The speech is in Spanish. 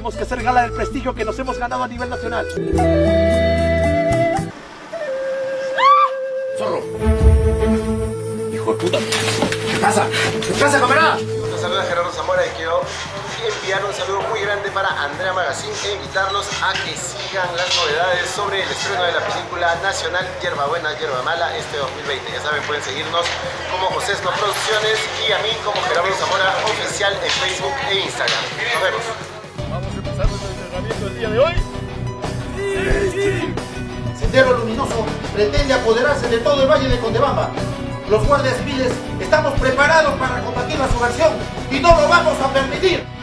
tenemos que hacer gala del prestigio que nos hemos ganado a nivel nacional. ¡Zorro! ¡Hijo de puta! ¿Qué pasa? ¿Qué pasa, camarada? Nos saluda Gerardo Zamora y quiero enviar un saludo muy grande para Andrea Magazine e invitarlos a que sigan las novedades sobre el estreno de la película nacional Yerba Buena, Yerba Mala este 2020. Ya saben, pueden seguirnos como Josesno Producciones y a mí como Gerardo Zamora Oficial en Facebook e Instagram. Nos vemos. ¿Vamos a empezar nuestro entrenamiento el día de hoy? Sí. Sendero Luminoso pretende apoderarse de todo el valle de Condebamba. Los guardias civiles estamos preparados para combatir la subversión y no lo vamos a permitir.